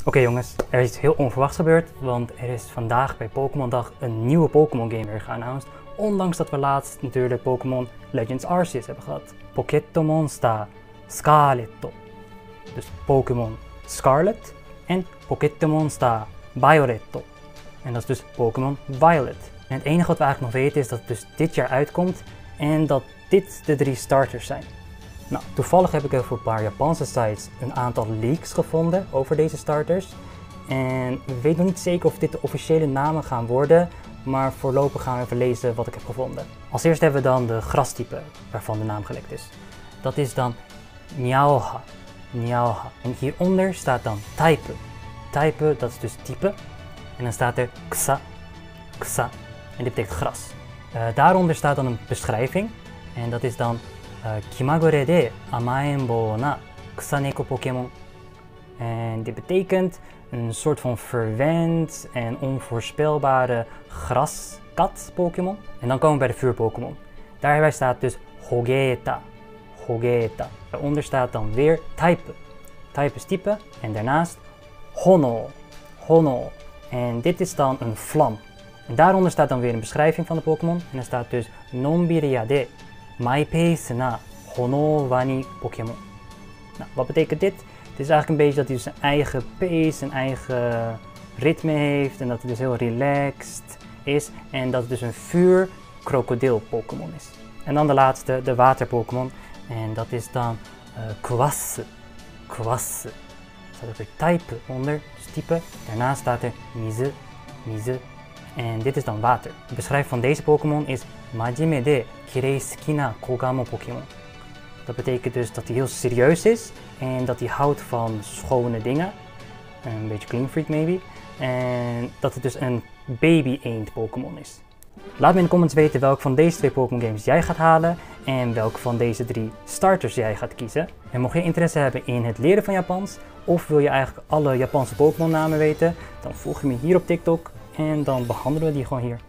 Oké jongens, er is iets heel onverwachts gebeurd, want er is vandaag bij Pokémon Dag een nieuwe Pokémon game weer geannounced. Ondanks dat we laatst natuurlijk Pokémon Legends Arceus hebben gehad. Pokémon Monster Scarlet. Dus Pokémon Scarlet en Pokémon Monster Violet. En dat is dus Pokémon Violet. En het enige wat we eigenlijk nog weten is dat het dus dit jaar uitkomt en dat dit de 3 starters zijn. Nou, toevallig heb ik over een paar Japanse sites een aantal leaks gevonden over deze starters. En we weten nog niet zeker of dit de officiële namen gaan worden, maar voorlopig gaan we even lezen wat ik heb gevonden. Als eerste hebben we dan de grastype waarvan de naam gelekt is. Dat is dan Niaoha. Niaoha. En hieronder staat dan type. Type, dat is dus type. En dan staat er Kusa. Kusa. En dit betekent gras. Daaronder staat dan een beschrijving. En dat is dan Kimagure de amaenbo na Kusaneko Pokémon. En dit betekent een soort van verwend en onvoorspelbare graskat Pokémon. En dan komen we bij de vuur Pokémon. Daarbij staat dus Hogeta. Hogeta. Daaronder staat dan weer type. Type is type. En daarnaast Hono. Hono. En dit is dan een vlam. En daaronder staat dan weer een beschrijving van de Pokémon. En er staat dus Nonbiria de Mypace na Hono Wani Pokémon. Nou, wat betekent dit? Het is eigenlijk een beetje dat hij dus zijn eigen pace, zijn eigen ritme heeft. En dat hij dus heel relaxed is. En dat het dus een vuur krokodil Pokémon is. En dan de laatste, de water Pokémon. En dat is dan Kwasse. Kwasse. Er staat ook weer type onder, dus type. Daarnaast staat er Mizu. Mizu. En dit is dan water. De beschrijving van deze Pokémon is Majime de Kirei Sukina Kogamo Pokémon. Dat betekent dus dat hij heel serieus is en dat hij houdt van schone dingen. Een beetje clean freak maybe. En dat het dus een baby eend Pokémon is. Laat me in de comments weten welke van deze 2 Pokémon games jij gaat halen en welke van deze 3 starters jij gaat kiezen. En mocht je interesse hebben in het leren van Japans of wil je eigenlijk alle Japanse Pokémon namen weten, dan volg je me hier op TikTok en dan behandelen we die gewoon hier.